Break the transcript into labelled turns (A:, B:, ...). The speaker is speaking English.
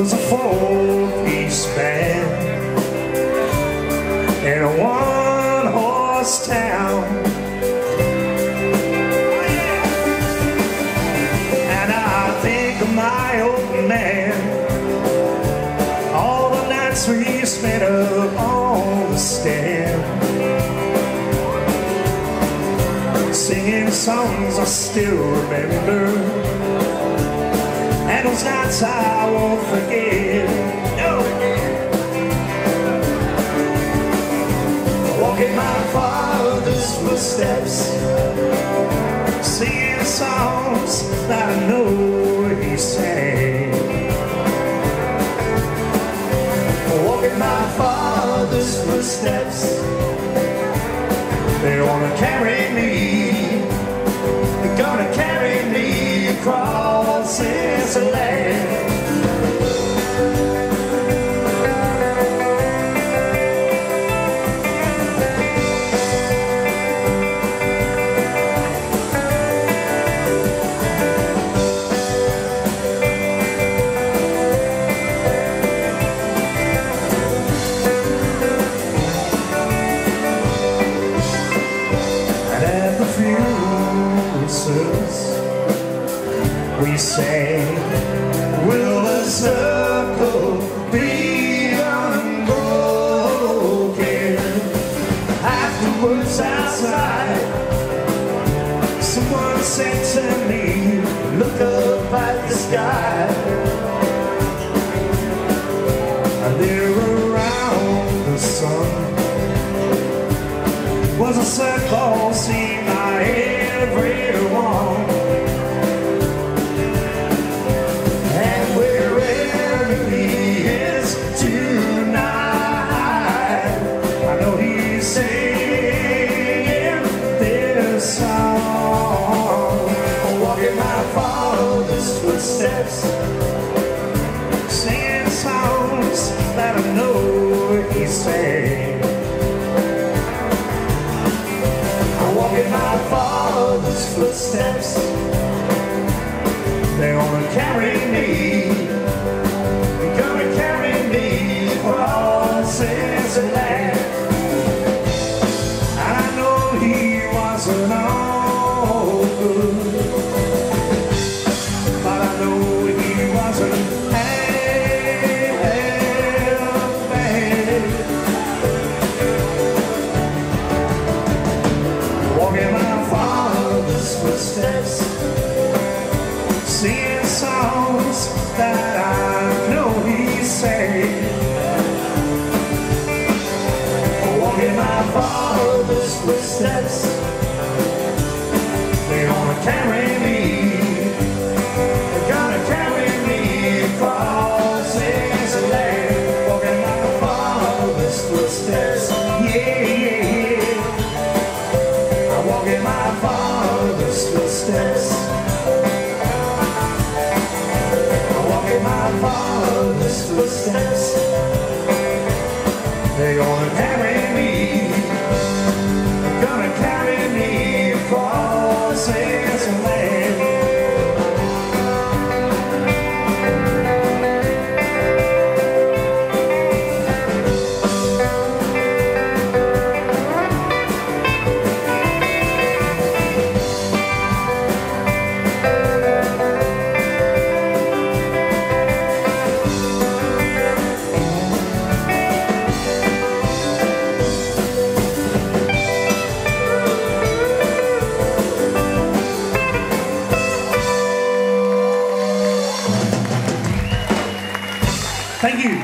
A: was a four-piece band in a one-horse town. And I think of my old man, all the nights we spent up on the stand, singing songs I still remember, and those nights I won't forget. No. Walking my father's footsteps, singing songs that I know he sang. Walking my father's footsteps, they're gonna carry me, they're gonna carry me across this land. We say, will the circle be unbroken? Afterwards outside, someone said to me, look up at the sky. And there around the sun was a circle seen by everyone. Footsteps, singing songs that I know he sang. I walk in my father's footsteps, they're gonna carry me, they're gonna carry me across this land. And I know he wasn't all good, singing songs that I know he sang. Walking my father's footsteps, they're gonna carry me, they're gonna carry me across this land. Walking my father's footsteps, yeah, yeah, yeah. I'm walking my father's footsteps. My father's footsteps, they're gonna carry me, they're gonna carry me across this land. Thank you.